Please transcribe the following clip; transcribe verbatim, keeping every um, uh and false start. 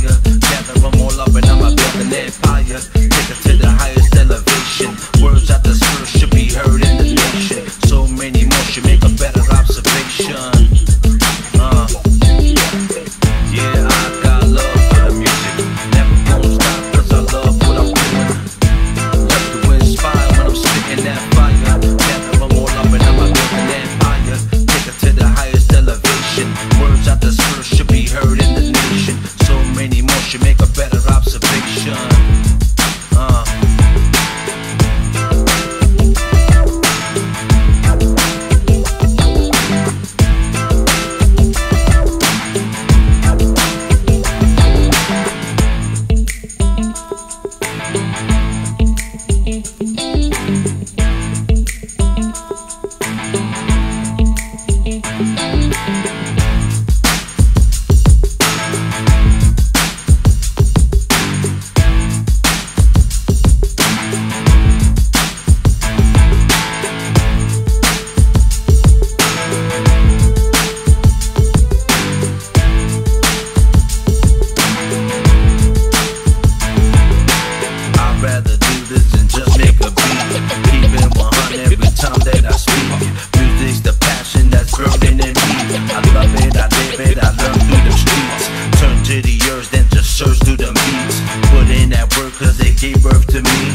fire. Gather them all up and I'ma build an empire. Take it to the highest elevation. Words out the spirit should be heard in the nation. So many more should make a better observation. Uh, yeah, I got love for the music. Never gonna stop cause I love what I'm doing. Love to inspire when I'm spitting that fire. Gather them all up and I'ma build an empire. Take it to the highest elevation. Words out the spirit should be heard in the nation. So many more should make a better observation. Uh. Search through the beats, put in that work cause they gave birth to me.